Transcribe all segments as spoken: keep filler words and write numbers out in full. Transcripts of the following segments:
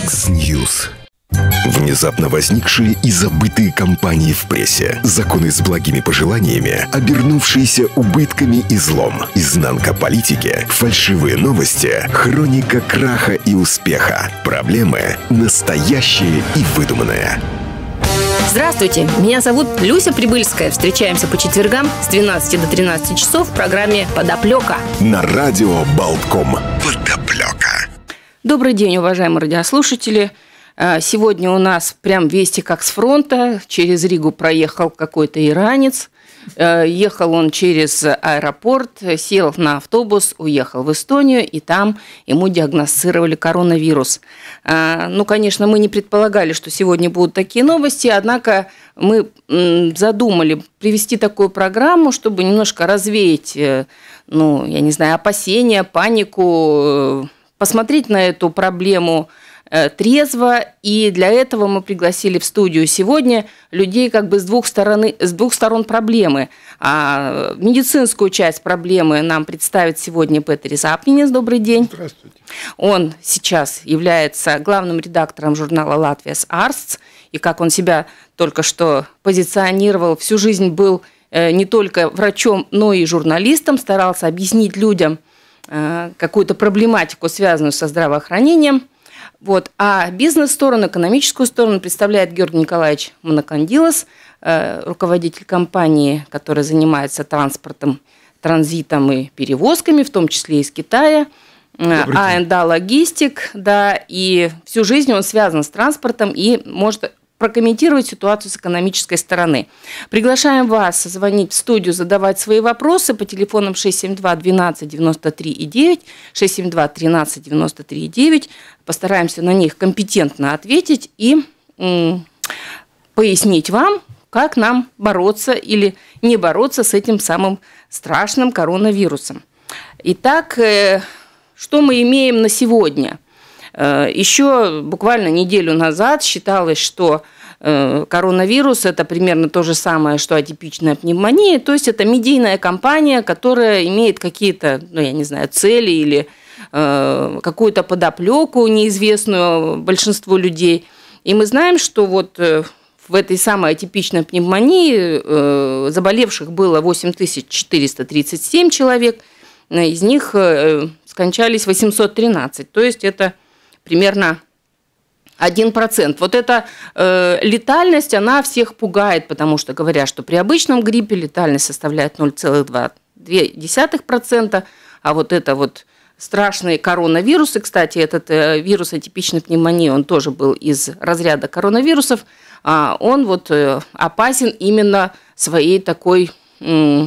X-News. Внезапно возникшие и забытые кампании в прессе. Законы с благими пожеланиями, обернувшиеся убытками и злом. Изнанка политики, фальшивые новости, хроника краха и успеха. Проблемы настоящие и выдуманные. Здравствуйте, меня зовут Люся Прибыльская. Встречаемся по четвергам с двенадцати до тринадцати часов в программе «Подоплека» на радио Болтком. Подоплека. Добрый день, уважаемые радиослушатели. Сегодня у нас прям вести как с фронта. Через Ригу проехал какой-то иранец. Ехал он через аэропорт, сел на автобус, уехал в Эстонию, и там ему диагностировали коронавирус. Ну, конечно, мы не предполагали, что сегодня будут такие новости, однако мы задумали привести такую программу, чтобы немножко развеять, ну, я не знаю, опасения, панику, посмотреть на эту проблему трезво, и для этого мы пригласили в студию сегодня людей как бы с двух сторон, с двух сторон проблемы. А медицинскую часть проблемы нам представит сегодня Петерис Апнинес. Добрый день. Здравствуйте. Он сейчас является главным редактором журнала «Латвijas Ārsts», и как он себя только что позиционировал, всю жизнь был не только врачом, но и журналистом, старался объяснить людям какую-то проблематику, связанную со здравоохранением. Вот. А бизнес-сторону, экономическую сторону представляет Георгий Николаевич Монокандилос, руководитель компании, которая занимается транспортом, транзитом и перевозками, в том числе из Китая. а энд эй Логистик, да, и всю жизнь он связан с транспортом и может прокомментировать ситуацию с экономической стороны. Приглашаем вас звонить в студию, задавать свои вопросы по телефонам шесть семь два двенадцать девяносто три и девять, шесть семь два тринадцать девяносто три и девять. Постараемся на них компетентно ответить и м, пояснить вам, как нам бороться или не бороться с этим самым страшным коронавирусом. Итак, э, что мы имеем на сегодня? Еще буквально неделю назад считалось, что коронавирус – это примерно то же самое, что атипичная пневмония, то есть это медийная компания, которая имеет какие-то, ну, я не знаю, цели или какую-то подоплеку неизвестную большинству людей. И мы знаем, что вот в этой самой атипичной пневмонии заболевших было восемь тысяч четыреста тридцать семь человек, из них скончались восемьсот тринадцать, то есть это примерно один процент. Вот эта э, летальность, она всех пугает, потому что говорят, что при обычном гриппе летальность составляет ноль целых две десятых процента, а вот это вот страшные коронавирусы, кстати, этот э, вирус атипичной пневмонии, он тоже был из разряда коронавирусов, а он вот э, опасен именно своей такой э,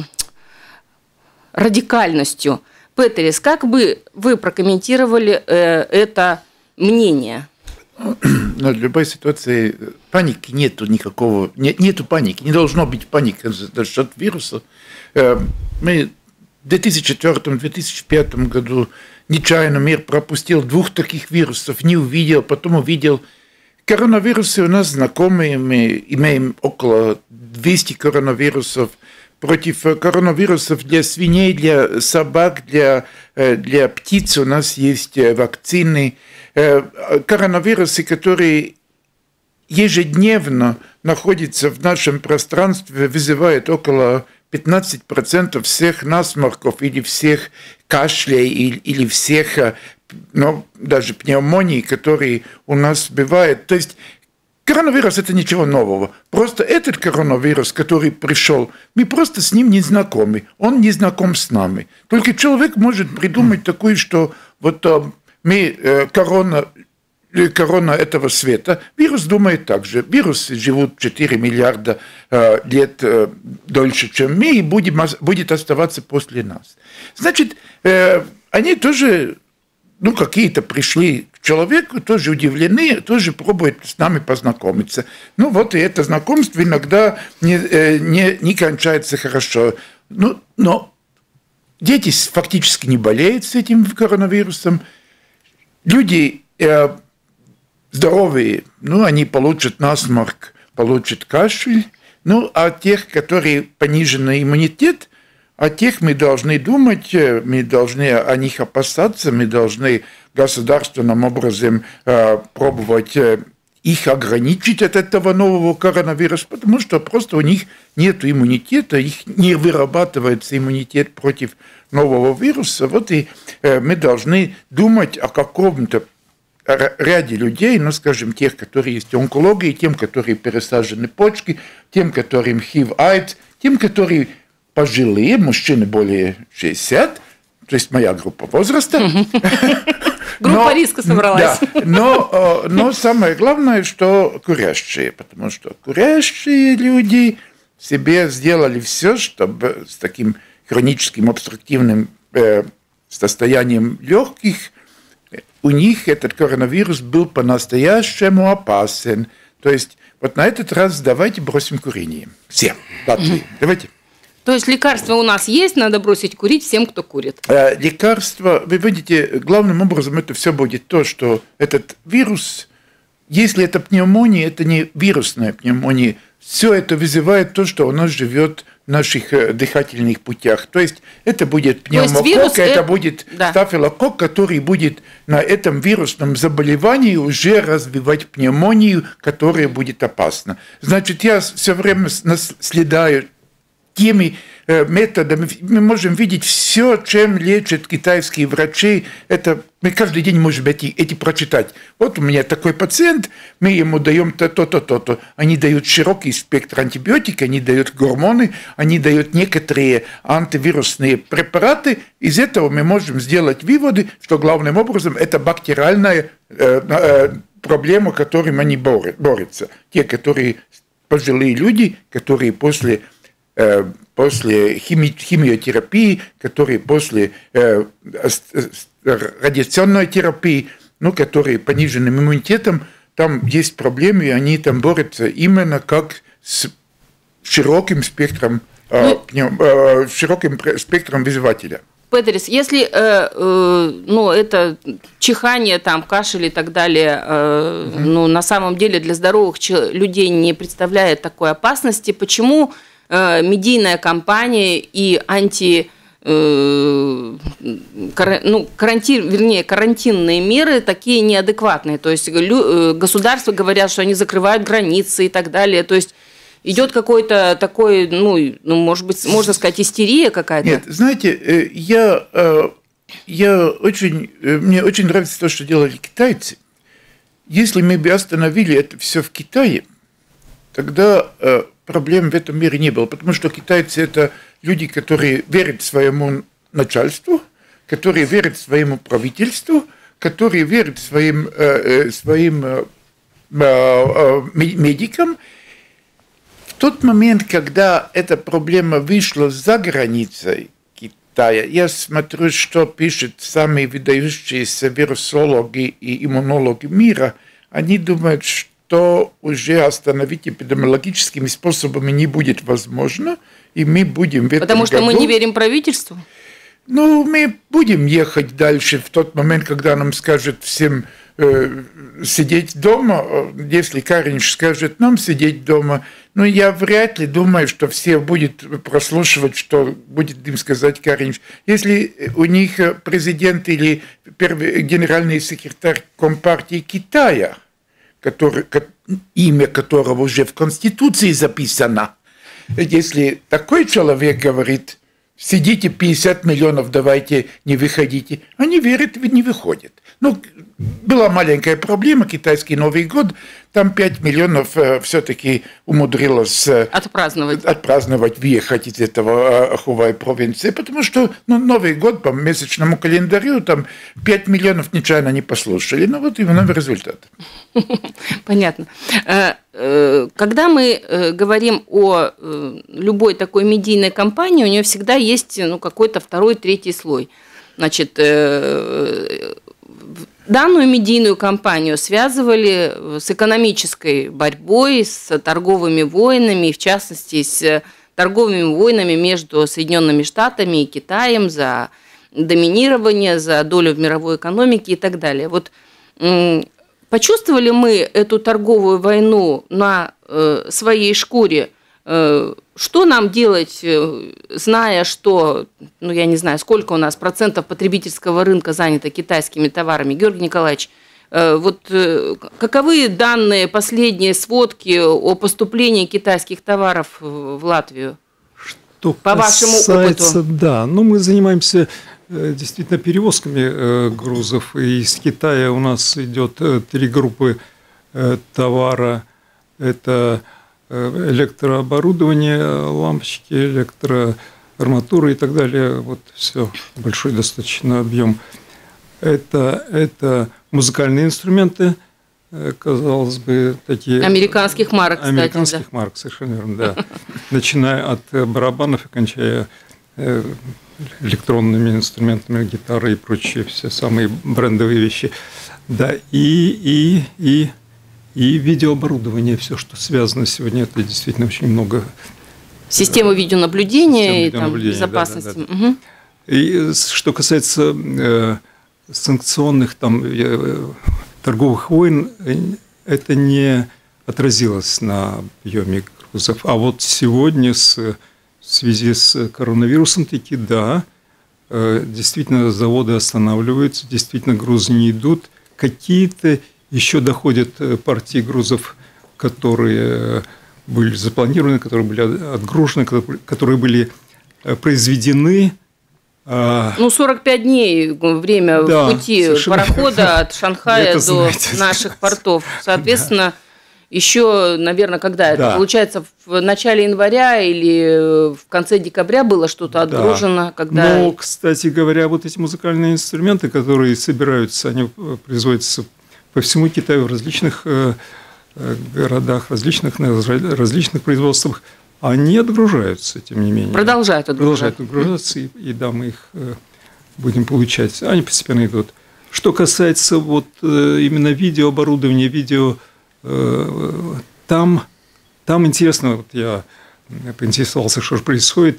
радикальностью. Петерис, как бы вы прокомментировали э, это мнение? Но в любой ситуации паники нету никакого, нет, нету паники, не должно быть паники за счет вируса. Мы в две тысячи четвёртом - две тысячи пятом году нечаянно мир пропустил двух таких вирусов, не увидел, потом увидел. Коронавирусы у нас знакомые, мы имеем около двухсот коронавирусов. Против коронавирусов для свиней, для собак, для, для птиц у нас есть вакцины. Коронавирусы, которые ежедневно находятся в нашем пространстве, вызывают около пятнадцать процентов всех насморков или всех кашлей или, или всех, ну, даже пневмоний, которые у нас бывают. То есть коронавирус – это ничего нового. Просто этот коронавирус, который пришел, мы просто с ним не знакомы. Он не знаком с нами. Только человек может придумать такое, что вот мы корона, корона этого света. Вирус думает так же. Вирусы живут четыре миллиарда лет дольше, чем мы, и будем, будет оставаться после нас. Значит, они тоже, ну, какие-то пришли к человеку, тоже удивлены, тоже пробуют с нами познакомиться. Ну, вот и это знакомство иногда не, не, не кончается хорошо. Ну, но дети фактически не болеют с этим коронавирусом. Люди э, здоровые, ну, они получат насморк, получат кашель. Ну, а тех, которые пониженный иммунитет, о тех мы должны думать, мы должны о них опасаться, мы должны государственным образом пробовать их ограничить от этого нового коронавируса, потому что просто у них нет иммунитета, их не вырабатывается иммунитет против нового вируса. Вот и мы должны думать о каком-то ряде людей, ну, скажем, тех, которые есть онкологии, тем, которые пересажены почки, тем, которым хив, айдс, тем, которые пожилые, мужчины более шестидесяти, то есть моя группа возраста. Группа но, риска собралась. Да, но, но самое главное, что курящие, потому что курящие люди себе сделали все, чтобы с таким хроническим обструктивным э, состоянием легких у них этот коронавирус был по-настоящему опасен. То есть вот на этот раз давайте бросим курение. Все, Латвии, давайте. То есть лекарства у нас есть, надо бросить курить всем, кто курит. Лекарства, вы видите, главным образом это все будет то, что этот вирус, если это пневмония, это не вирусная пневмония, все это вызывает то, что у нас живет в наших дыхательных путях. То есть это будет пневмокок, вирус, это, это будет да. стафилококк, который будет на этом вирусном заболевании уже развивать пневмонию, которая будет опасна. Значит, я все время следаю теми методами, мы можем видеть все, чем лечат китайские врачи. Это мы каждый день можем эти, эти прочитать. Вот у меня такой пациент, мы ему даем то-то, то-то. Они дают широкий спектр антибиотиков, они дают гормоны, они дают некоторые антивирусные препараты. Из этого мы можем сделать выводы, что главным образом это бактериальная э, э, проблема, которым они борются. Те, которые пожилые люди, которые после после хими- химиотерапии, которые после э, радиационной терапии, ну, которые пониженным иммунитетом, там есть проблемы, и они там борются именно как с широким спектром, э, ну, э, широким спектром вызывателя. Петерис, если э, э, ну, это чихание, там, кашель и так далее, э, угу. ну, на самом деле для здоровых людей не представляет такой опасности, почему медийная кампания и анти, э, кар, ну, карантин, вернее, карантинные меры такие неадекватные. То есть лю, государства говорят, что они закрывают границы и так далее. То есть идет какой-то такой, ну, ну, может быть, можно сказать, истерия какая-то. Нет, знаете, я, я очень, мне очень нравится то, что делали китайцы. Если мы бы остановили это все в Китае, тогда проблем в этом мире не было, потому что китайцы – это люди, которые верят своему начальству, которые верят своему правительству, которые верят своим, э, своим э, э, медикам. В тот момент, когда эта проблема вышла за границей Китая, я смотрю, что пишут самые выдающиеся вирусологи и иммунологи мира, они думают, что то уже остановить эпидемиологическими способами не будет возможно, и мы будем в этом Потому что году... мы не верим правительству? Ну, мы будем ехать дальше в тот момент, когда нам скажут всем э, сидеть дома, если Каринич скажет нам сидеть дома, но я вряд ли думаю, что все будут прослушивать, что будет им сказать Каринич. Если у них президент или первый генеральный секретарь Компартии Китая, который, имя которого уже в Конституции записано. Если такой человек говорит, сидите пятьдесят миллионов, давайте не выходите, они верят, не выходят. Ну, была маленькая проблема, китайский Новый год, там пять миллионов все-таки умудрилось отпраздновать. отпраздновать, въехать из этого Хувай провинции, потому что ну, Новый год по месячному календарю, там пять миллионов нечаянно не послушали, ну вот именно результат. Понятно. Когда мы говорим о любой такой медийной кампании, у нее всегда есть ну, какой-то второй, третий слой. Значит, данную медийную кампанию связывали с экономической борьбой, с торговыми войнами, и в частности, с торговыми войнами между Соединенными Штатами и Китаем за доминирование, за долю в мировой экономике и так далее. Вот почувствовали мы эту торговую войну на своей шкуре что нам делать, зная, что, ну, я не знаю, сколько у нас процентов потребительского рынка занято китайскими товарами? Георгий Николаевич, вот каковы данные, последние сводки о поступлении китайских товаров в Латвию? Что по вашему опыту? Да, ну мы занимаемся действительно перевозками грузов. Из Китая у нас идет три группы товара. Это электрооборудование, лампочки, электроарматура и так далее. Вот все, большой достаточно объем. Это, это музыкальные инструменты, казалось бы, такие... Американских марок, кстати. Американских да. марок, совершенно верно, да. Начиная от барабанов и кончая электронными инструментами, гитары и прочие все самые брендовые вещи. Да, и, и, и, и видеооборудование, все, что связано сегодня, это действительно очень много. Система видеонаблюдения Система и там, видеонаблюдения, безопасности. Да, да, да. Угу. И что касается э, санкционных там, э, торговых войн, это не отразилось на объеме грузов. А вот сегодня с, в связи с коронавирусом таки да, э, действительно заводы останавливаются, действительно грузы не идут. Какие-то еще доходят партии грузов, которые были запланированы, которые были отгружены, которые были произведены. Ну, сорок пять дней время да, в пути парохода от Шанхая до знаете. наших портов. Соответственно, да. еще, наверное, когда да. это получается, в начале января или в конце декабря было что-то отгружено, да. когда. Но, кстати говоря, вот эти музыкальные инструменты, которые собираются, они производятся по всему Китаю в различных городах, различных, на различных производствах. Они отгружаются, тем не менее. Продолжают отгружаться. Продолжают отгружаться, и, и да, мы их будем получать. Они постепенно идут. Что касается вот именно видеооборудования, видео, там, там интересно, вот я поинтересовался, что же происходит.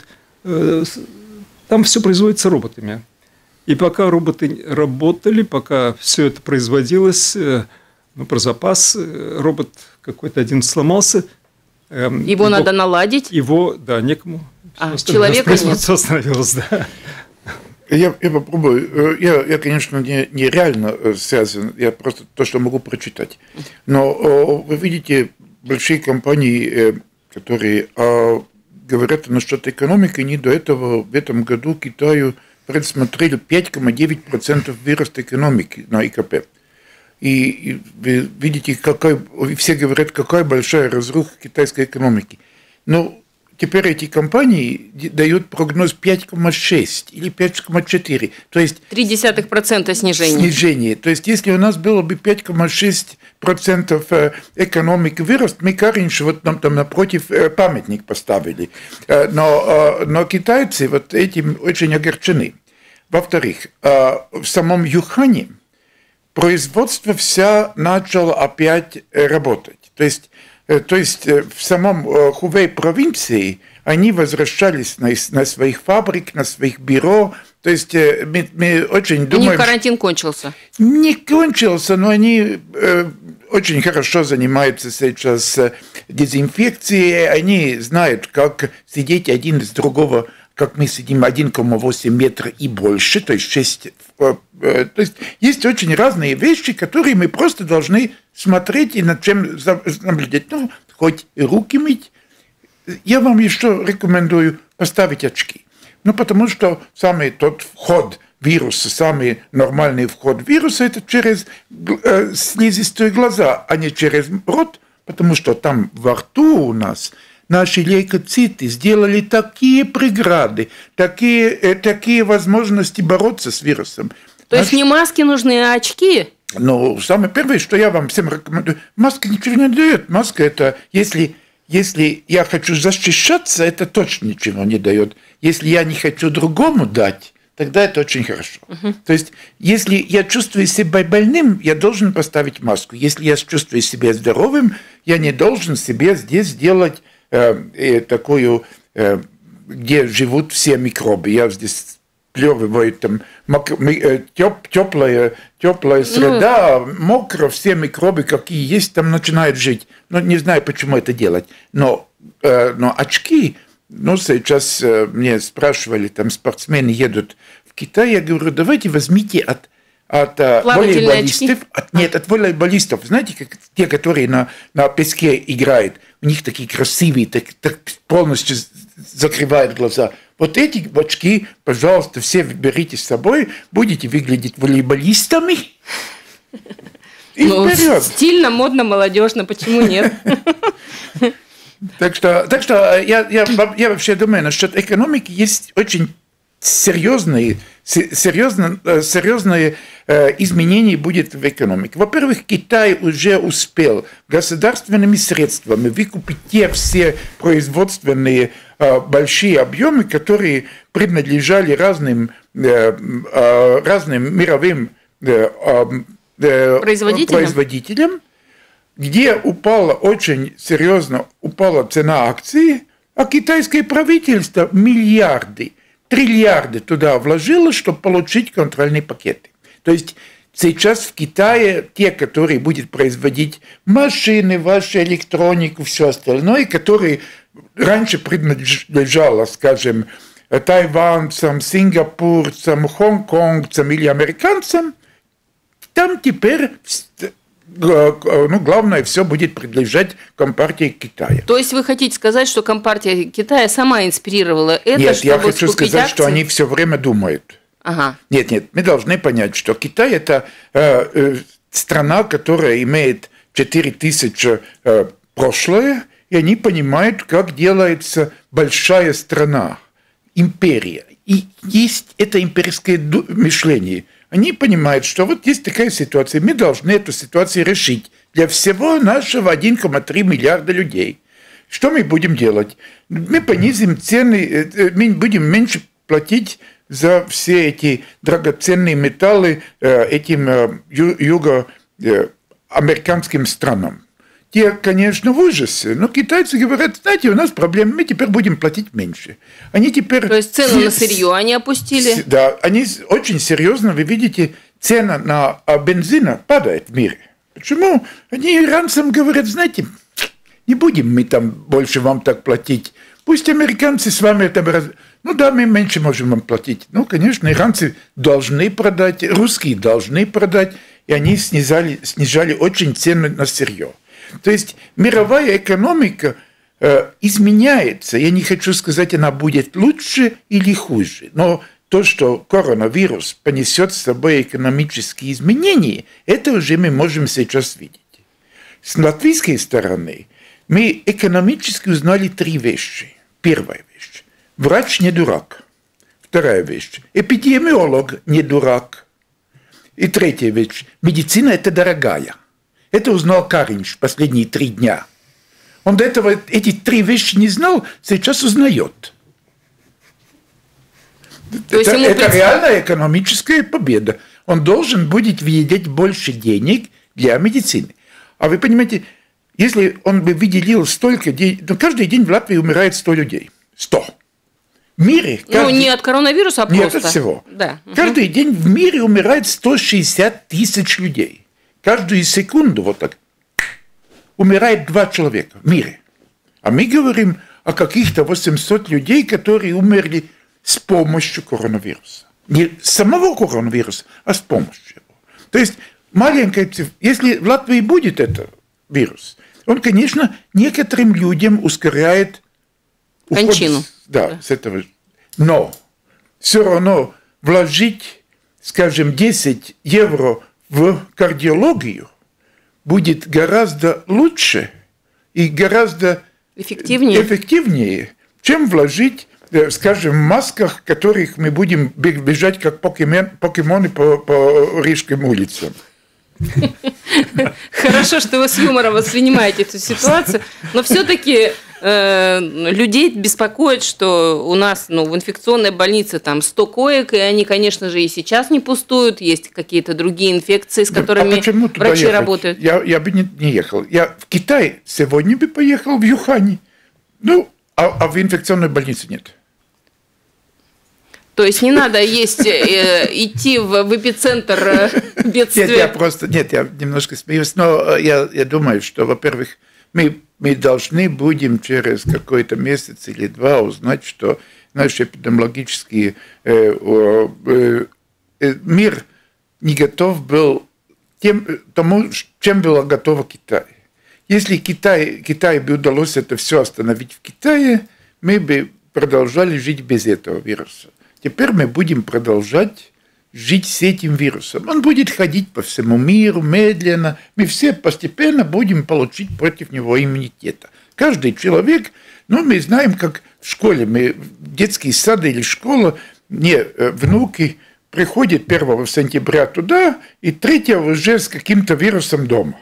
Там все производится роботами. И пока роботы работали, пока все это производилось, ну, про запас, робот какой-то один сломался. Его, его надо наладить? Его, да, некому. А, человека нет. Остановилось, да. Я, я попробую. Я, я конечно, не, не реально связан, я просто то, что могу прочитать. Но вы видите, большие компании, которые говорят насчет экономики, они до этого в этом году Китаю предсмотрели пять целых девять десятых процента вырост экономики на ИКП. И, и вы видите, какой, все говорят, какая большая разруха китайской экономики. Но теперь эти компании дают прогноз пять целых шесть или пять целых четыре. То есть три десятых процента снижения. Снижение. То есть если у нас было бы пять целых шесть процентов экономики вырост, мы раньше вот нам там напротив памятник поставили. Но, но китайцы вот этим очень огорчены. Во-вторых, в самом Юхане производство вся начало опять работать. То есть, то есть в самом Хувей провинции они возвращались на, на своих фабрик, на своих бюро. То есть мы, мы очень думаем... У них карантин кончился? Не кончился, но они э, очень хорошо занимаются сейчас дезинфекцией. Они знают, как сидеть один с другого, как мы сидим один целых восемь метра и больше, то есть шесть. То есть есть очень разные вещи, которые мы просто должны смотреть и над чем наблюдать. Ну, хоть руки мыть. Я вам еще рекомендую поставить очки. Ну, потому что самый тот вход вируса, самый нормальный вход вируса, это через э, слизистые глаза, а не через рот, потому что там во рту у нас наши лейкоциты сделали такие преграды, такие, э, такие возможности бороться с вирусом. То Наш... есть не маски нужны, а очки? Ну, самое первое, что я вам всем рекомендую, маска ничего не дает. Маска это, если, если я хочу защищаться, это точно ничего не дает. Если я не хочу другому дать, тогда это очень хорошо. Uh-huh. То есть, если я чувствую себя больным, я должен поставить маску. Если я чувствую себя здоровым, я не должен себе здесь сделать э, э, такую, э, где живут все микробы. Я здесь плевываю, там теп, теплая, теплая среда, uh-huh. мокро, все микробы, какие есть, там начинают жить. Но не знаю, почему это делать. Но, э, но очки... ну, сейчас мне спрашивали, там спортсмены едут в Китай, я говорю, давайте возьмите от, от волейболистов, от, нет, от волейболистов, знаете, как те, которые на, на песке играют, у них такие красивые, так, так полностью закрывают глаза. Вот эти очки, пожалуйста, все берите с собой, будете выглядеть волейболистами. И ну, вперед. Стильно, модно, молодежно, почему нет? Так что, так что я, я, я вообще думаю, насчет экономики есть очень серьезные, серьезные, серьезные изменения будет в экономике. Во-первых, Китай уже успел государственными средствами выкупить те все производственные большие объемы, которые принадлежали разным, разным мировым производителям. производителям, где упала очень серьезно упала цена акций, а китайское правительство миллиарды, триллиарды туда вложило, чтобы получить контрольные пакеты. То есть сейчас в Китае те, которые будут производить машины, вашу электронику, все остальное, которые раньше принадлежало, скажем, тайванцам, сингапурцам, хонконгцам или американцам, там теперь... ну, главное, все будет принадлежать Компартии Китая. То есть вы хотите сказать, что Компартия Китая сама инспирировала это, нет, чтобы я хочу сказать, акции? Что они все время думают. Ага. Нет, нет, мы должны понять, что Китай – это э, э, страна, которая имеет четыре тысячи э, прошлое, и они понимают, как делается большая страна, империя. И есть это имперское мышление. Они понимают, что вот есть такая ситуация, мы должны эту ситуацию решить для всего нашего один целых три миллиарда людей. Что мы будем делать? Мы понизим цены, мы будем меньше платить за все эти драгоценные металлы этим юго-американским странам. Те, конечно, в ужасе, но китайцы говорят, знаете, у нас проблемы, мы теперь будем платить меньше. Они теперь... То есть цену на сырье они опустили? Да, они очень серьезно, вы видите, цена на бензин падает в мире. Почему? Они иранцам говорят, знаете, не будем мы там больше вам так платить. Пусть американцы с вами это... Ну да, мы меньше можем вам платить. Ну, конечно, иранцы должны продать, русские должны продать, и они снижали, снижали очень цены на сырье. То есть мировая экономика э, изменяется. Я не хочу сказать, она будет лучше или хуже. Но то, что коронавирус понесет с собой экономические изменения, это уже мы можем сейчас видеть. С латвийской стороны мы экономически узнали три вещи. Первая вещь. Врач не дурак. Вторая вещь. Эпидемиолог не дурак. И третья вещь. Медицина – это дорогая. Это узнал Каринч последние три дня. Он до этого эти три вещи не знал, сейчас узнает. То это это пред... реальная экономическая победа. Он должен будет видеть больше денег для медицины. А вы понимаете, если он бы выделил столько денег, то каждый день в Латвии умирает сто людей. сто. В мире... Каждый... Ну, не от коронавируса, а просто. Нет, от всего. Да. Каждый угу. день в мире умирает сто шестьдесят тысяч людей. Каждую секунду вот так умирает два человека в мире. А мы говорим о каких-то восемьсот людей, которые умерли с помощью коронавируса. Не самого коронавируса, а с помощью его. То есть маленькая цифра. Если в Латвии будет этот вирус, он, конечно, некоторым людям ускоряет уход, кончину. Да, да, с этого. Но все равно вложить, скажем, десять евро в кардиологию будет гораздо лучше и гораздо эффективнее, эффективнее чем вложить, скажем, в масках, которых мы будем бежать как покемон, покемоны по, по Рижским улицам. Хорошо, что вы с юмором воспринимаете эту ситуацию, но все-таки э, людей беспокоит, что у нас ну, в инфекционной больнице там сто коек, и они, конечно же, и сейчас не пустуют, есть какие-то другие инфекции, с которыми а врачи ехать? работают. Я, я бы не, не ехал. Я в Китай сегодня бы поехал, в Юхань. Ну, а, а в инфекционной больнице нет. То есть не надо есть, э, идти в, в эпицентр э, бедствия? Нет, я просто, нет, я немножко смеюсь, но я, я думаю, что, во-первых, мы, мы должны будем через какой-то месяц или два узнать, что наш эпидемиологический э, э, э, мир не готов был тем, тому, чем было готово Китай. Если Китай, Китаю бы удалось это все остановить в Китае, мы бы продолжали жить без этого вируса. Теперь мы будем продолжать жить с этим вирусом. Он будет ходить по всему миру медленно. Мы все постепенно будем получить против него иммунитета. Каждый человек, ну, мы знаем, как в школе, мы в детский сад или школа, не, внуки приходят первого сентября туда, и третьего уже с каким-то вирусом дома.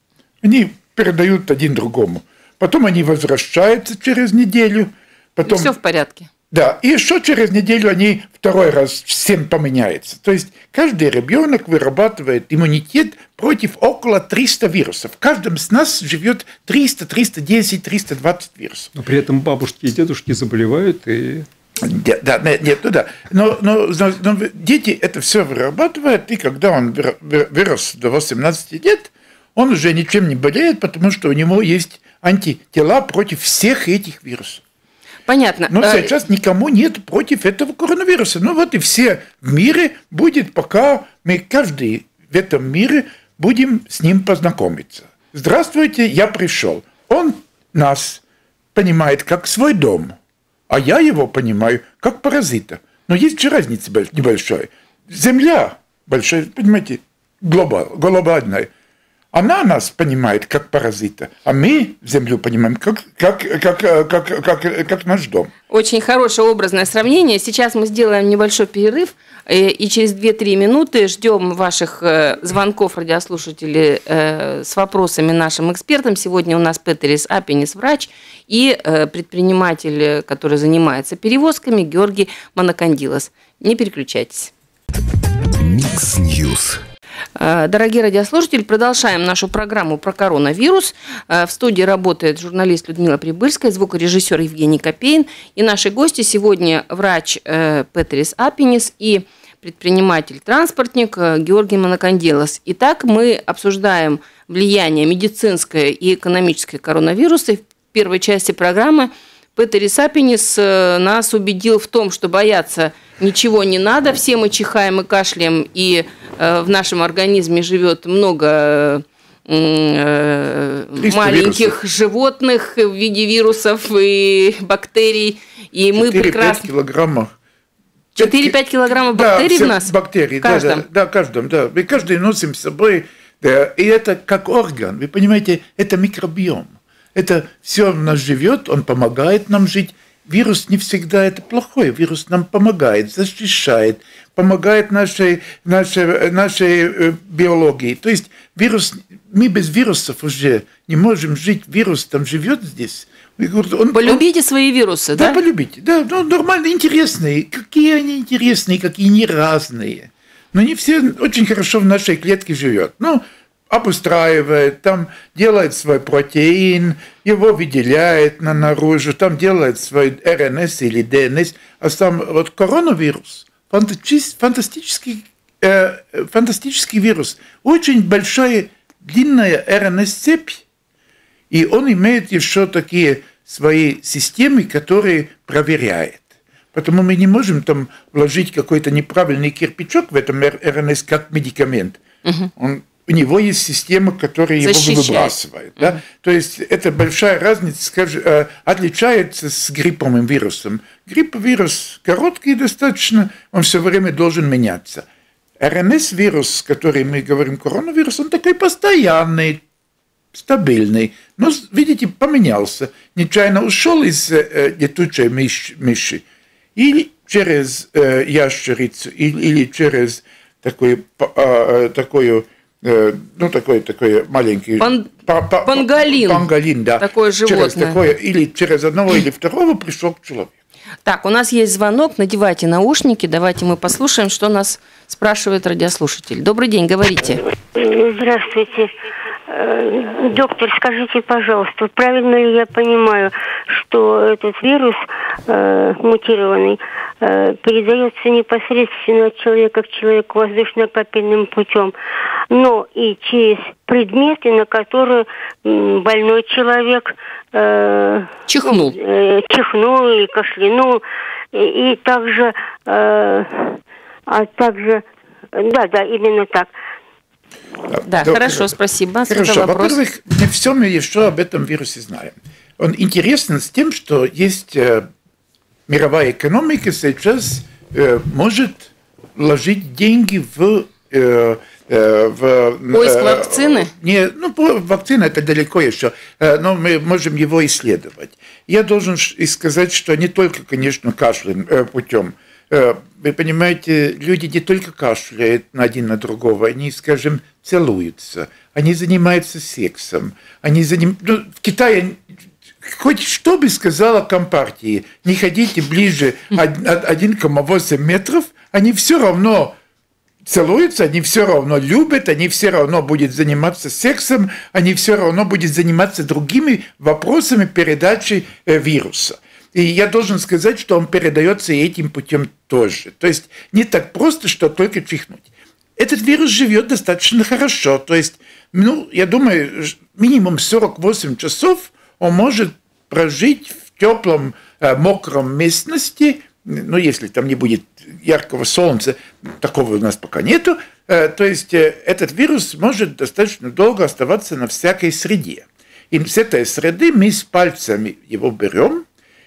Они передают один другому. Потом они возвращаются через неделю. Потом... И все в порядке. Да, и еще через неделю они второй раз всем поменяются. То есть каждый ребенок вырабатывает иммунитет против около триста вирусов. В каждом из нас живет триста, триста десять, триста двадцать вирусов. Но при этом бабушки и дедушки заболевают и... Да, нет, ну да. Но, но, но, но дети это все вырабатывают, и когда он вырос до восемнадцати лет, он уже ничем не болеет, потому что у него есть антитела против всех этих вирусов. Понятно. Но сейчас никому нет против этого коронавируса. Ну вот и все в мире будет, пока мы каждый в этом мире будем с ним познакомиться. Здравствуйте, я пришел. Он нас понимает как свой дом, а я его понимаю как паразита. Но есть же разница небольшая. Земля большая, понимаете, глобал, глобальная. Она нас понимает как паразита, а мы Землю понимаем как, как, как, как, как, как наш дом. Очень хорошее образное сравнение. Сейчас мы сделаем небольшой перерыв, и через две-три минуты ждем ваших звонков, радиослушателей, с вопросами нашим экспертам. Сегодня у нас Петерис Апинис, врач, и предприниматель, который занимается перевозками, Георгий Монакандилос. Не переключайтесь. Микс Ньюс. Дорогие радиослушатели, продолжаем нашу программу про коронавирус. В студии работает журналист Людмила Прибыльская, звукорежиссер Евгений Копейн. И наши гости сегодня врач Петерис Апинис и предприниматель-транспортник Георгий Монакандилос. Итак, мы обсуждаем влияние медицинское и экономическое коронавируса. В первой части программы Петерис Апинис нас убедил в том, что бояться ничего не надо. Все мы чихаем и кашляем, и в нашем организме живет много маленьких вирусов. Животных в виде вирусов и бактерий. И мы прекрасно... килограммов. четыре-пять килограммов бактерий да, в нас? Бактерий, в каждом? Да, да, да, каждом, да. Мы каждый носим с собой, да, и это как орган. Вы понимаете, это микробиом. Это все в нас живет, он помогает нам жить. Вирус не всегда это плохое. Вирус нам помогает, защищает, помогает нашей, нашей, нашей биологии. То есть вирус, мы без вирусов уже не можем жить. Вирус там живет здесь. Он, полюбите он, свои вирусы, да? Да, полюбите. Да, ну, нормально, интересные. Какие они интересные, какие они разные. Но не все очень хорошо в нашей клетке живет. Ну, обустраивает, там делает свой протеин, его выделяет на наружу, там делает свой эр эн эс или дэ эн эс, а сам вот коронавирус, фантастический, э, фантастический вирус, очень большая длинная эр эн эс-цепь, и он имеет еще такие свои системы, которые проверяет. Поэтому мы не можем там вложить какой-то неправильный кирпичок в этом эр эн эс как медикамент. Угу. Он У него есть система, которая защищает. Его выбрасывает. Да? Mm-hmm. То есть это большая разница, скажем, отличается с грипповым вирусом. Грипповирус короткий достаточно, он все время должен меняться. эр эн эс-вирус, который мы говорим коронавирус, он такой постоянный, стабильный. Но, видите, поменялся. Нечаянно ушел из летучей мыши или через ящерицу, или через такую, такую ну, такой, такой маленький... Пан... Па, па, панголин. Панголин, да. Такое животное. Через такое, или через одного, или второго пришел к человеку. Так, у нас есть звонок, надевайте наушники, давайте мы послушаем, что нас спрашивает радиослушатель. Добрый день, говорите. Здравствуйте. Доктор, скажите, пожалуйста, правильно ли я понимаю, что этот вирус э, мутированный э, передается непосредственно от человека к человеку воздушно-капельным путем, но и через предметы, на которые больной человек э, чихнул. Э, чихнул или кашлянул, и, и также, э, а также, да, да, именно так. Да, да, хорошо, да. спасибо. Хорошо, во-первых, не все мы еще об этом вирусе знаем. Он интересен с тем, что есть э, мировая экономика сейчас э, может вложить деньги в... Э, в поиск э, вакцины? Не, ну, вакцина это далеко еще, но мы можем его исследовать. Я должен сказать, что не только, конечно, кашлем путем. Вы понимаете, люди не только кашляют на один на другого, они, скажем, целуются, они занимаются сексом, они заним... ну, в Китае хоть что бы сказала Компартия, не ходите ближе один целых восемь метров, они все равно целуются, они все равно любят, они все равно будут заниматься сексом, они все равно будут заниматься другими вопросами передачи э, вируса. И я должен сказать, что он передается и этим путем тоже. То есть не так просто, что только чихнуть. Этот вирус живет достаточно хорошо. То есть, ну, я думаю, минимум сорок восемь часов он может прожить в теплом, э, мокром местности. Ну, если там не будет яркого солнца, такого у нас пока нету, то есть этот вирус может достаточно долго оставаться на всякой среде. И с этой среды мы с пальцами его берем,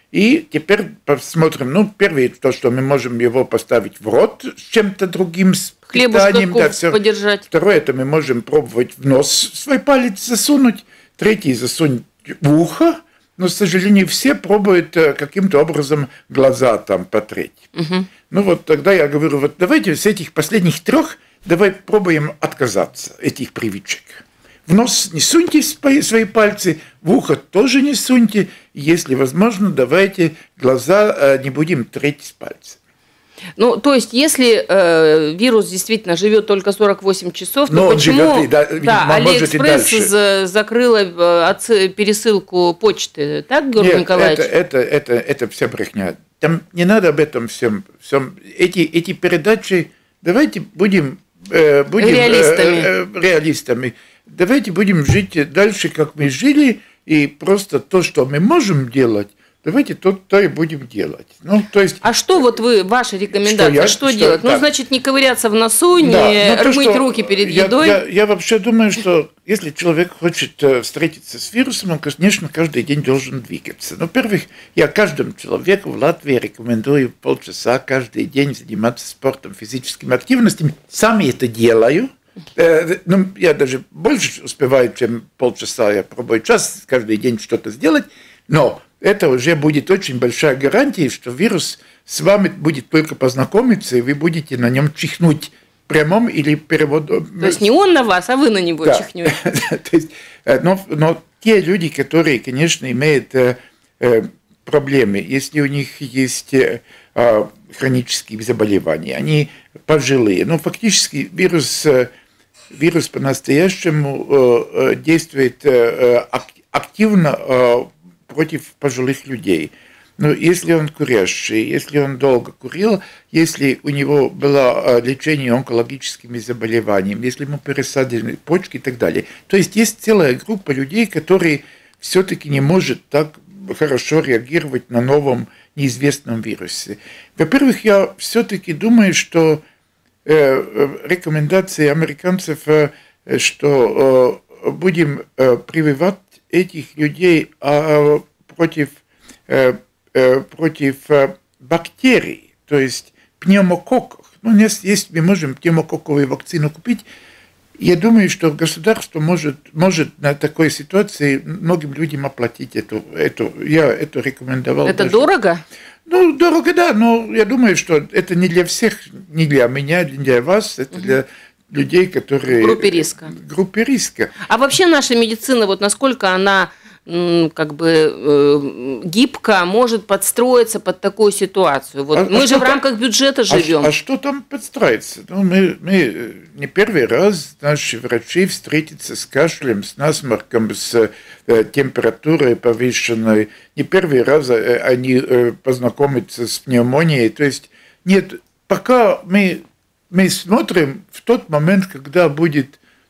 и теперь посмотрим, ну, первое, то, что мы можем его поставить в рот с чем-то другим, с питанием. Да, все. Подержать. Второе, это мы можем пробовать в нос свой палец засунуть. Третье, засунуть в ухо. Но, к сожалению, все пробуют каким-то образом глаза там потреть. Угу. Ну вот тогда я говорю, вот давайте с этих последних трех, давай пробуем отказаться, этих привычек. В нос не суньте свои пальцы, в ухо тоже не суньте. Если возможно, давайте глаза не будем треть с пальцем. Ну, то есть, если э, вирус действительно живет только сорок восемь часов, то но почему живет, да, видимо, да, Алиэкспресс за, закрыла пересылку почты, так, Георгий Нет, Николаевич? Это, это, это, это вся брехня. Там не надо об этом всем. всем. Эти, эти передачи, давайте будем, э, будем реалистами. Э, э, реалистами. Давайте будем жить дальше, как мы жили, и просто то, что мы можем делать, давайте то, то и будем делать. Ну, то есть, а что вот вы, ваши рекомендации, что, я, что, что делать? Так. Ну, значит, не ковыряться в носу, не да, мыть то, руки перед я, едой? Я, я вообще думаю, что если человек хочет встретиться с вирусом, он, конечно, каждый день должен двигаться. Но, во-первых, я каждому человеку в Латвии рекомендую полчаса каждый день заниматься спортом, физическими активностями. Сам я это делаю. Ну, я даже больше успеваю, чем полчаса. Я пробую час каждый день что-то сделать. Но это уже будет очень большая гарантия, что вирус с вами будет только познакомиться, и вы будете на нем чихнуть прямом или переводом. То есть не он на вас, а вы на него да. чихнете. То есть, но, но те люди, которые, конечно, имеют э, проблемы, если у них есть э, хронические заболевания, они пожилые, но фактически вирус, э, вирус по-настоящему э, действует э, активно э, против пожилых людей. Но если он курящий, если он долго курил, если у него было лечение онкологическими заболеваниями, если ему пересадили почки и так далее. То есть есть целая группа людей, которые все-таки не может так хорошо реагировать на новом неизвестном вирусе. Во-первых, я все-таки думаю, что э, рекомендации американцев, э, что э, будем э, прививать этих людей э, против э, против бактерий, то есть пневмококков. Ну, у нас есть, мы можем пневмококковую вакцину купить. Я думаю, что государство может, может на такой ситуации многим людям оплатить эту, эту я это рекомендовал. Это даже. Дорого? Ну, дорого, да, но я думаю, что это не для всех, не для меня, не для вас, это угу. для людей, которые... В группе риска. В группе риска. А вообще наша медицина, вот насколько она... как бы э, гибко может подстроиться под такую ситуацию. Вот а, мы а же в рамках там, бюджета живем. А, а что там подстроиться? Ну, мы, мы не первый раз наши врачи встретятся с кашлем, с насморком, с э, температурой повышенной. Не первый раз э, они э, познакомятся с пневмонией. То есть нет, пока мы, мы смотрим в тот момент, когда будет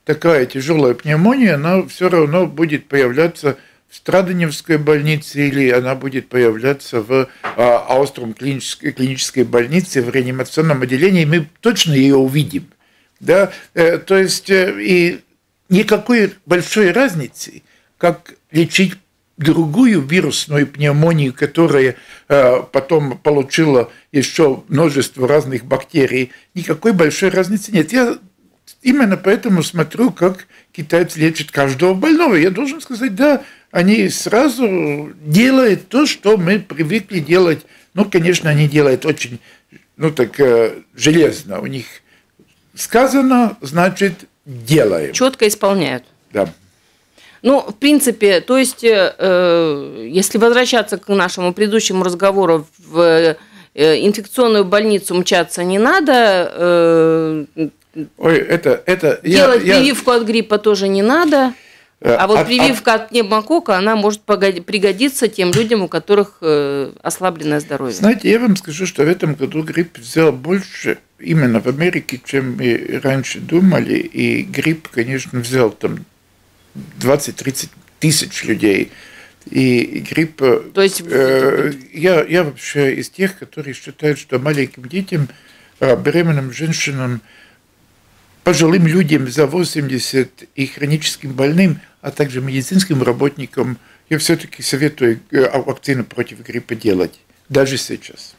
такая тяжелая пневмония, она все равно будет появляться в Страдоневской больнице или она будет появляться в Ауструм клинической, клинической больнице, в реанимационном отделении, мы точно ее увидим. Да? То есть и никакой большой разницы, как лечить другую вирусную пневмонию, которая потом получила еще множество разных бактерий, никакой большой разницы нет. Я именно поэтому смотрю, как китайцы лечат каждого больного. Я должен сказать, да, они сразу делают то, что мы привыкли делать. Ну, конечно, они делают очень, ну, так, железно. У них сказано, значит, делаем. Четко исполняют. Да. Ну, в принципе, то есть, э, если возвращаться к нашему предыдущему разговору, в инфекционную больницу мчаться не надо. Э, Ой, это, это, делать я, прививку я... от гриппа тоже не надо. А вот а, прививка а... от пневмокока, она может пригодиться тем людям, у которых э, ослабленное здоровье. Знаете, я вам скажу, что в этом году грипп взял больше именно в Америке, чем мы раньше думали. И грипп, конечно, взял там двадцать-тридцать тысяч людей. И грипп... То есть... Э, я, я вообще из тех, которые считают, что маленьким детям, беременным женщинам, пожилым людям за восемьдесят и хроническим больным, а также медицинским работникам, я все-таки советую вакцину против гриппа делать, даже сейчас.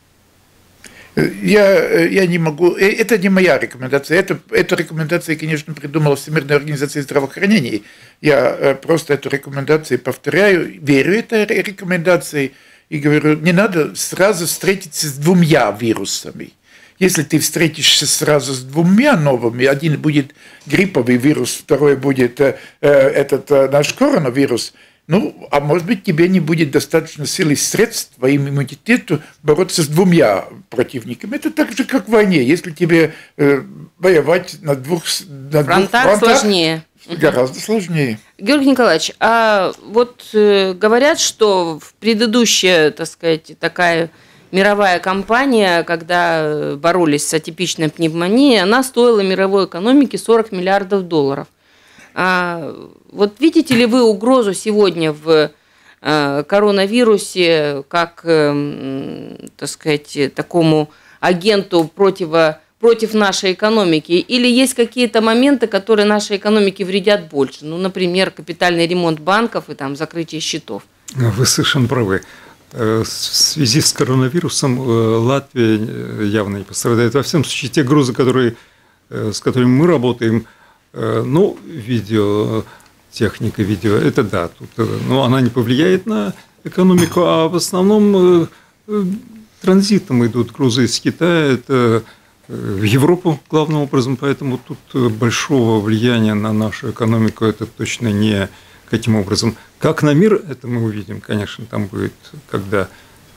Я, я не могу, это не моя рекомендация, это, эту рекомендацию, конечно, придумала Всемирная организация здравоохранения. Я просто эту рекомендацию повторяю, верю этой рекомендации и говорю, не надо сразу встретиться с двумя вирусами. Если ты встретишься сразу с двумя новыми, один будет грипповый вирус, второй будет э, этот э, наш коронавирус, ну, а может быть, тебе не будет достаточно сил и средств твоему иммунитету бороться с двумя противниками. Это так же, как в войне. Если тебе э, воевать на двух, на фронтах, двух фронтах, сложнее. Гораздо сложнее. Георгий Николаевич, а вот э, говорят, что в предыдущая, так сказать, такая мировая кампания, когда боролись с атипичной пневмонией, она стоила мировой экономике сорок миллиардов долларов. А вот видите ли вы угрозу сегодня в э, коронавирусе как, э, так сказать, такому агенту противо, против нашей экономики? Или есть какие-то моменты, которые нашей экономике вредят больше? Ну, например, капитальный ремонт банков и там закрытие счетов. Вы совершенно правы. В связи с коронавирусом Латвия явно не пострадает. Во всем случае, те грузы, которые, с которыми мы работаем, ну, видео, техника видео, это да, тут, но она не повлияет на экономику, а в основном транзитом идут грузы из Китая, это в Европу главным образом, поэтому тут большого влияния на нашу экономику это точно не каким образом. Как на мир, это мы увидим, конечно, там будет, когда,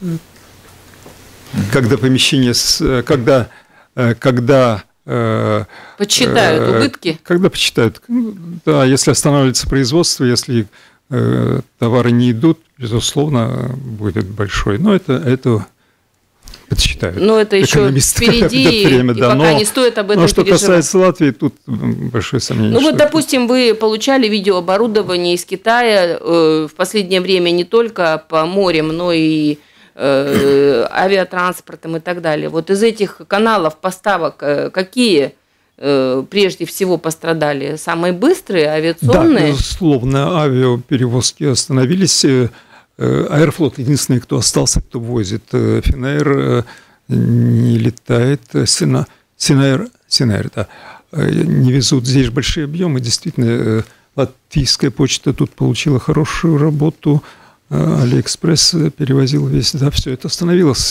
когда помещение, когда, когда подсчитают убытки? Когда подсчитают, да, если останавливается производство, если товары не идут, безусловно, будет большой, но это, это подсчитают. Но это еще впереди, время, и да. пока но, не стоит об этом но что переживать. Касается Латвии, тут большое сомнение. Ну вот, допустим, вы получали видеооборудование из Китая э, в последнее время не только по морям, но и э, авиатранспортом и так далее. Вот из этих каналов поставок э, какие э, прежде всего пострадали? Самые быстрые, авиационные? Да, безусловно, авиаперевозки остановились. Аэрофлот единственный, кто остался, кто возит. Финэйр не летает, Сина, Синэйр, Синэйр, да, не везут. Здесь большие объемы. Действительно, латвийская почта тут получила хорошую работу. Алиэкспресс перевозил весь, да, все это остановилось.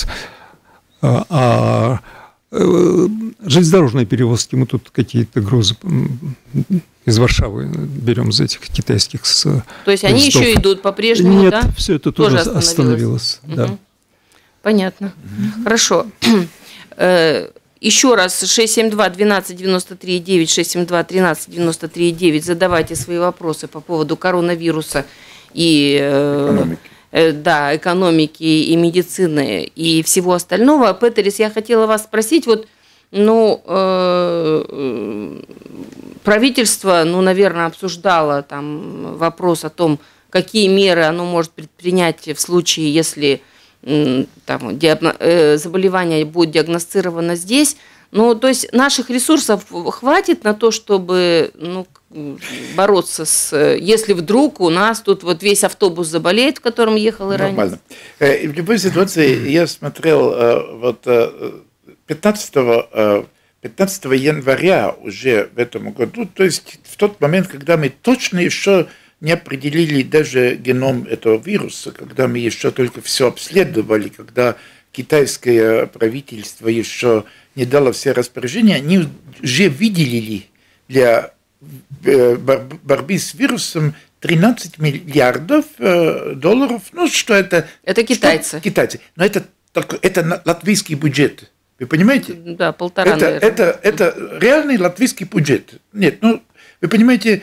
А железнодорожные перевозки, мы тут какие-то грузы из Варшавы берем из этих китайских. То есть они еще идут по-прежнему, Нет, да? Нет, все это тоже, тоже остановилось. остановилось угу. да. Понятно. Угу. Хорошо. Еще раз, шесть семь два двенадцать девяносто три девять, шесть семь два тринадцать девяносто три девять, задавайте свои вопросы по поводу коронавируса и экономики. Э, да, экономики и медицины и всего остального. Петерис, я хотела вас спросить, вот, ну, э, правительство, ну, наверное, обсуждало там вопрос о том, какие меры оно может предпринять в случае, если там, диагно... заболевание будет диагностировано здесь. Ну, то есть наших ресурсов хватит на то, чтобы ну, бороться с... Если вдруг у нас тут вот весь автобус заболеет, в котором ехал иранец. Нормально. В любой ситуации я смотрел вот пятнадцатого января уже в этом году, то есть в тот момент, когда мы точно еще не определили даже геном этого вируса, когда мы еще только все обследовали, когда китайское правительство еще не дало все распоряжения, они уже выделили для борьбы с вирусом тринадцать миллиардов долларов. Ну, что это? Это китайцы. Что? Китайцы. Но это, это латвийский бюджет. Вы понимаете? Да, полтора, это, это, это реальный латвийский бюджет. Нет, ну, вы понимаете,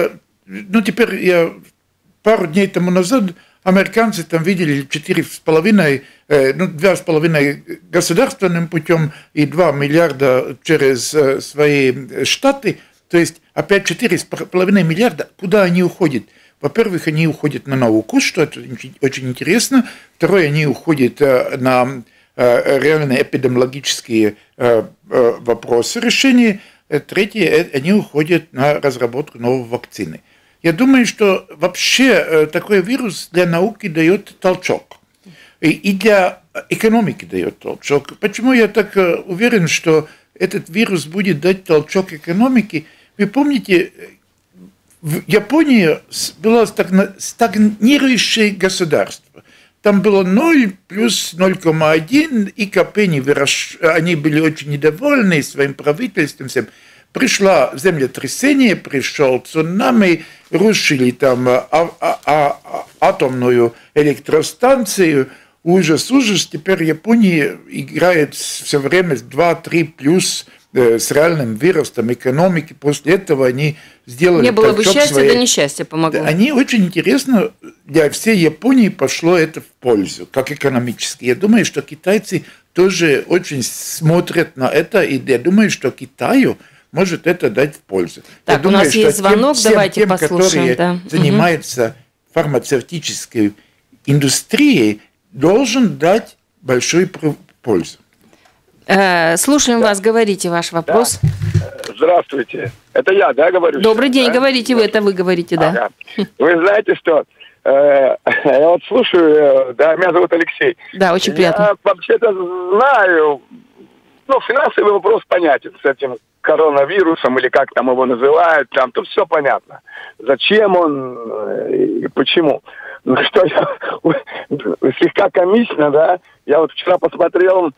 ну, теперь я пару дней тому назад американцы там видели четыре с половиной, ну, два с половиной государственным путем и два миллиарда через свои штаты, то есть опять четыре с половиной миллиарда. Куда они уходят? Во-первых, они уходят на науку, что это очень интересно. Второе, они уходят на реальные эпидемиологические вопросы решения. Третье, они уходят на разработку новой вакцины. Я думаю, что вообще такой вирус для науки дает толчок. И для экономики дает толчок. Почему я так уверен, что этот вирус будет дать толчок экономике? Вы помните, в Японии было стагнирующее государство. Там было ноль плюс ноль целых один, и ИКП не вырос, они были очень недовольны своим правительством. Всем. Пришло землетрясение, пришел цунами, рушили там а, а, а, атомную электростанцию. Ужас, ужас. Теперь Япония играет все время два-три плюс с реальным выростом экономики. После этого они сделали... Не было бы счастья, своей... да несчастье помогло. Они очень интересно, для всей Японии пошло это в пользу, как экономически. Я думаю, что китайцы тоже очень смотрят на это, и я думаю, что Китаю может это дать в пользу. Так, я у думаю, нас есть звонок, тем, давайте тем, послушаем. которые да. занимаются угу. фармацевтической индустрией, должен дать большую пользу. Слушаем да. вас, говорите ваш вопрос. Да. Здравствуйте. Это я, да, говорю? Добрый день, да? говорите вы, это вы говорите, да. Ага. Вы знаете, что э, я вот слушаю, да, меня зовут Алексей. Да, очень приятно. Я вообще-то знаю, ну, финансовый вопрос понятен с этим коронавирусом, или как там его называют, там, тут все понятно. Зачем он и почему. Но что я слегка комично, да, я вот вчера посмотрел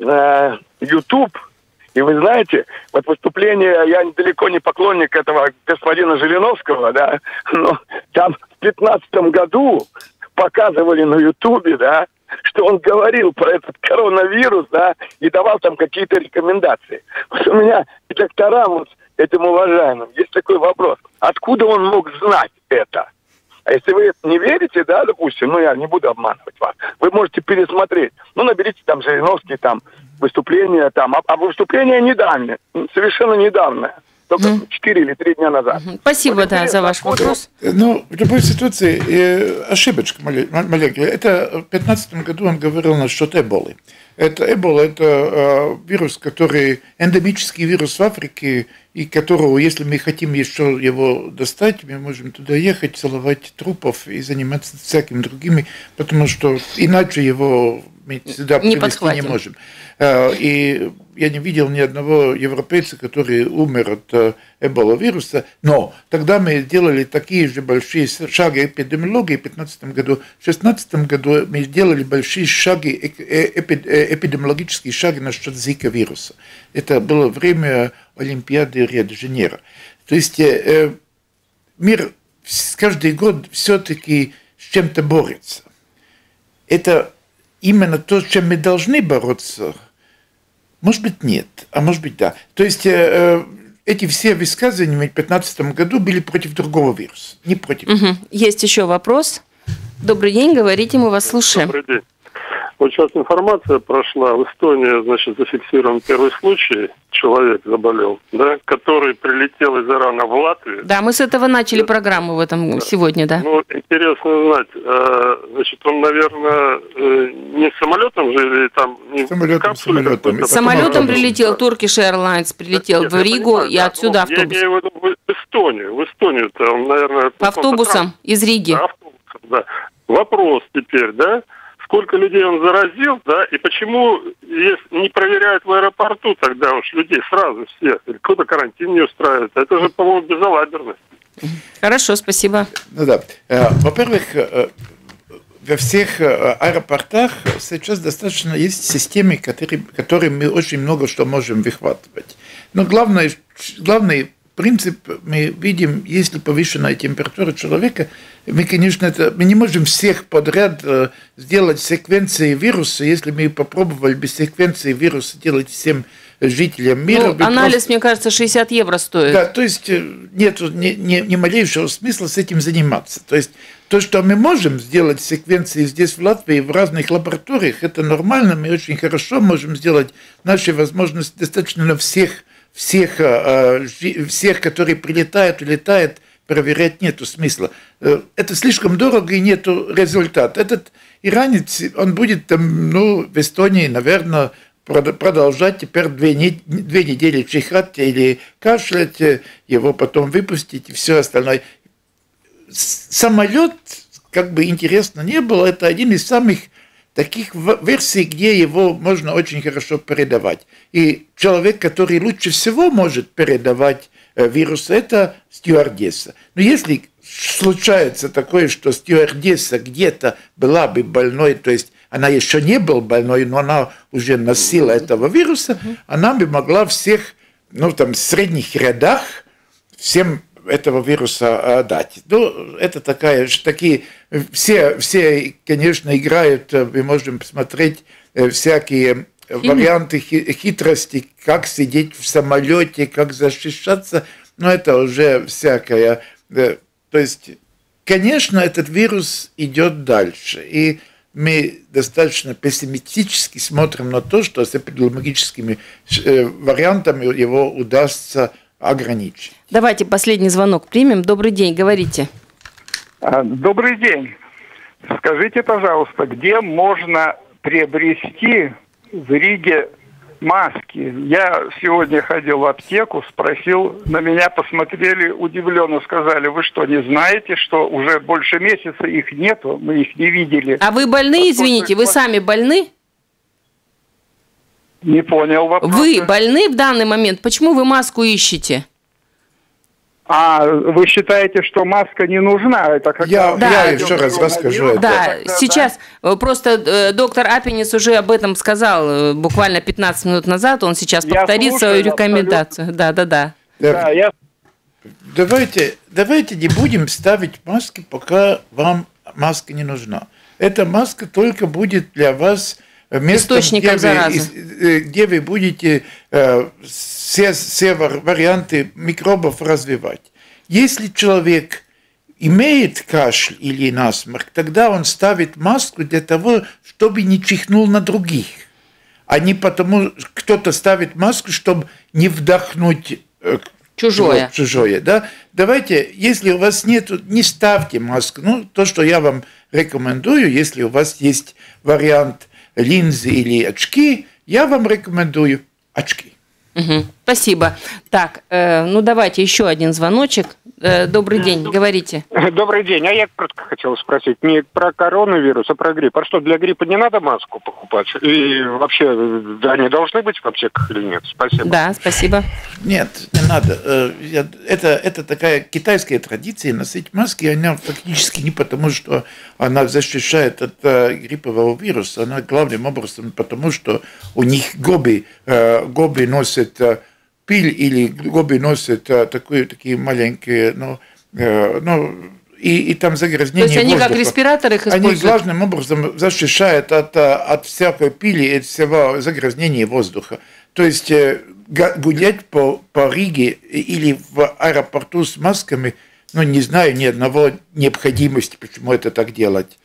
YouTube, и вы знаете, вот выступление, я далеко не поклонник этого господина Жириновского, да, но там в пятнадцатом году показывали на Ютубе, да, что он говорил про этот коронавирус, да, и давал там какие-то рекомендации. Вот у меня к докторам, вот этим уважаемым, есть такой вопрос. Откуда он мог знать это? А если вы не верите, да, допустим, ну я не буду обманывать вас, вы можете пересмотреть. Ну, наберите там Жириновский, там, выступление, там, а, а выступление недавнее, совершенно недавнее. Только четыре или три дня назад. Спасибо, вот, да, за ваш вопрос. Ну, в любой ситуации э, ошибочка маленькая. Это в две тысячи пятнадцатом году он говорил насчет эболы. Это эбола, это э, вирус, который, эндемический вирус в Африке, и которого, если мы хотим еще его достать, мы можем туда ехать, целовать трупов и заниматься всякими другими, потому что иначе его мы сюда не привезти не можем. И я не видел ни одного европейца, который умер от эбола-вируса, но тогда мы сделали такие же большие шаги эпидемиологии в две тысячи пятнадцатом году. В две тысячи шестнадцатом году мы сделали большие шаги, эпидемиологические шаги насчет зика-вируса. Это было время Олимпиады Рио-де-Жанейро. То есть мир каждый год все-таки с чем-то борется. Это именно то, с чем мы должны бороться. Может быть, нет, а может быть, да. То есть э, эти все высказывания в две тысячи пятнадцатом году были против другого вируса, не против. Угу. Есть еще вопрос. Добрый день, говорите, мы вас слушаем. Добрый день. Вот сейчас информация прошла. В Эстонии, значит, зафиксирован первый случай. Человек заболел, да, который прилетел из Ирана в Латвию. Да, мы с этого начали программу в этом да. сегодня, да. Ну, интересно знать. Значит, он, наверное, не самолетом же или там... Не самолетом, самолетом. Самолетом прилетел, Turkish Airlines прилетел Нет, в Ригу понимаю, и да, отсюда ну, автобус. Я имею в виду в Эстонию. В Эстонию-то он, наверное... Автобусом из Риги. Да, автобусом, да. Вопрос теперь, да? Сколько людей он заразил, да, и почему не проверяют в аэропорту тогда уж людей сразу всех, или кто-то карантин не устраивает. Это же, по-моему, безалаберность. Хорошо, спасибо. Ну да. Во-первых, во всех аэропортах сейчас достаточно есть системы, которые, которые мы очень много что можем выхватывать. Но главное, главный принцип мы видим, если повышенная температура человека, мы, конечно, это, мы не можем всех подряд э, сделать секвенции вируса, если мы попробовали без секвенции вируса делать всем жителям мира. Ну, анализ, просто... мне кажется, шестьдесят евро стоит. Да, то есть нет ни, ни, ни малейшего смысла с этим заниматься. То есть то, что мы можем сделать секвенции здесь в Латвии, в разных лабораториях, это нормально, мы очень хорошо можем сделать наши возможности достаточно на всех, всех, всех, которые прилетают, улетают, проверять нету смысла. Это слишком дорого и нету результата. Этот иранец, он будет там, ну, в Эстонии, наверное, продолжать теперь две, не, две недели чихать или кашлять, его потом выпустить и все остальное. Самолет, как бы интересно не было, это один из самых таких версий, где его можно очень хорошо передавать. И человек, который лучше всего может передавать вирус, это стюардесса. Но если случается такое, что стюардесса где-то была бы больной, то есть она еще не была больной, но она уже носила этого вируса, она бы могла всех, ну, там, в средних рядах всем этого вируса дать. Ну, это такая, такие, все, все, конечно, играют, мы можем посмотреть всякие варианты хитрости, как сидеть в самолете, как защищаться, но это уже всякое. То есть, конечно, этот вирус идет дальше, и мы достаточно пессимистически смотрим на то, что с эпидемиологическими вариантами его удастся ограничить. Давайте последний звонок примем. Добрый день, говорите. Добрый день. Скажите, пожалуйста, где можно приобрести в Риге маски? Я сегодня ходил в аптеку, спросил, на меня посмотрели удивленно, сказали: вы что, не знаете, что уже больше месяца их нету, мы их не видели? А вы больны, извините, вы сами больны? Не понял вопрос. Вы больны в данный момент? Почему вы маску ищете? А вы считаете, что маска не нужна? Это как я, да. я еще раз расскажу. Это. Да, да, сейчас да. просто э, доктор Апенис уже об этом сказал э, буквально пятнадцать минут назад. Он сейчас я повторит слушаю, свою рекомендацию. Да, да, да. да я... давайте, давайте не будем ставить маски, пока вам маска не нужна. Эта маска только будет для вас местом, где вы, где вы будете э, все, все варианты микробов развивать. Если человек имеет кашель или насморк, тогда он ставит маску для того, чтобы не чихнул на других, а не потому, кто-то ставит маску, чтобы не вдохнуть э, чужое. чужое, да? Давайте, если у вас нет, не ставьте маску. Ну, то, что я вам рекомендую, если у вас есть вариант линзы или очки, я вам рекомендую очки. Угу, спасибо. Так, э, ну давайте еще один звоночек. Э, добрый день, говорите. Добрый день. А я коротко хотел спросить не про коронавирус, а про грипп. А что, для гриппа не надо маску покупать? И вообще, да, они должны быть в аптеках или нет? Спасибо. Да, спасибо. Нет, не надо. Это, это такая китайская традиция носить маски. Она фактически не потому, что она защищает от гриппового вируса, она главным образом потому, что у них гоби, гоби носят пыль или гоби носят такие, такие маленькие, ну, ну и, и там загрязнение воздуха. То есть они воздуха. Как респираторы их используют? Они главным образом защищают от, от всякой пыли и от всего загрязнения воздуха. То есть гулять по, по Риге или в аэропорту с масками, ну, не знаю ни одного необходимости, почему это так делать.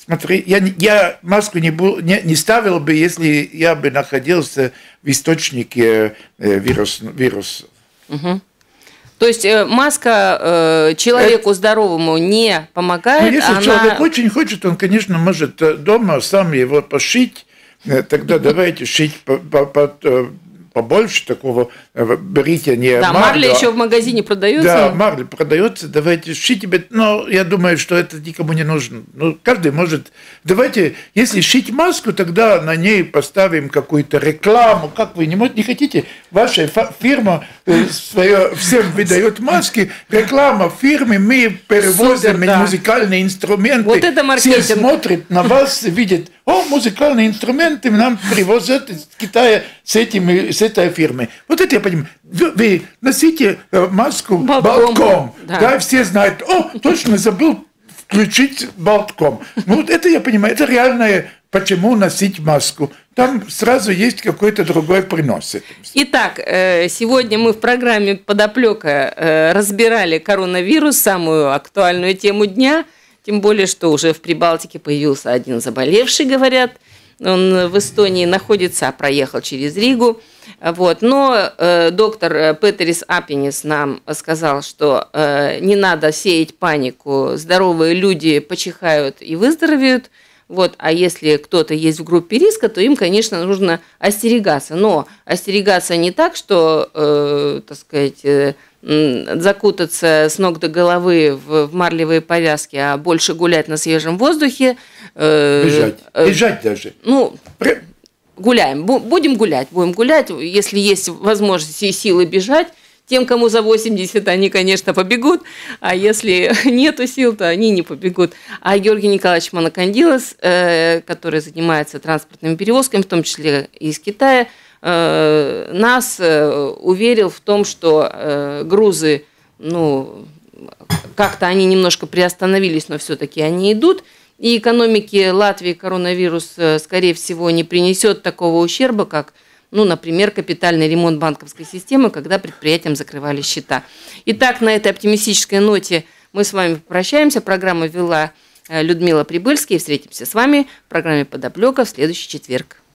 смотри, я, я маску не, был, не, не ставил бы, если я бы находился в источнике э, вирус, вируса. Угу. То есть э, маска э, человеку это... здоровому не помогает? Ну, если она... человек очень хочет, он, конечно, может дома сам его пошить, тогда давайте шить по, по, по, побольше такого, берите не да, марлю. Марля еще в магазине продается? Да, марля продается, давайте шить тебе, но я думаю, что это никому не нужно. Ну, каждый может, давайте, если шить маску, тогда на ней поставим какую-то рекламу, как вы не, можете, не хотите, ваша фирма свое, всем выдает маски, реклама фирмы, мы перевозим Супер, да. музыкальные инструменты, вот это маркетинг. Все смотрят на вас, видят, о, музыкальные инструменты нам привозят из Китая с, этим, с этой фирмой. Вот это я понимаю. Вы, вы носите маску болтком. болтком да. да, все знают, о, точно забыл включить болтком. Ну, вот это я понимаю, это реальное, почему носить маску. Там сразу есть какой-то другой принос. Итак, сегодня мы в программе «Подоплека» разбирали коронавирус, самую актуальную тему дня. Тем более, что уже в Прибалтике появился один заболевший, говорят. Он в Эстонии находится, а проехал через Ригу. Вот. Но э, доктор Петерис Апенис нам сказал, что э, не надо сеять панику. Здоровые люди почихают и выздоровеют. Вот. А если кто-то есть в группе риска, то им, конечно, нужно остерегаться. Но остерегаться не так, что, э, так сказать... Э, закутаться с ног до головы в, в марлевые повязки, а больше гулять на свежем воздухе. Э, бежать. Э, бежать даже. Ну, гуляем. Будем гулять. Будем гулять. Если есть возможность и силы бежать, тем, кому за восемьдесят, они, конечно, побегут. А если нету сил, то они не побегут. А Георгий Николаевич Монокандилос, э, который занимается транспортными перевозками, в том числе из Китая, нас уверил в том, что грузы, ну, как-то они немножко приостановились, но все-таки они идут, и экономике Латвии коронавирус, скорее всего, не принесет такого ущерба, как, ну, например, капитальный ремонт банковской системы, когда предприятиям закрывали счета. Итак, на этой оптимистической ноте мы с вами прощаемся. Программу вела Людмила Прибыльская. Встретимся с вами в программе «Подоплека» в следующий четверг.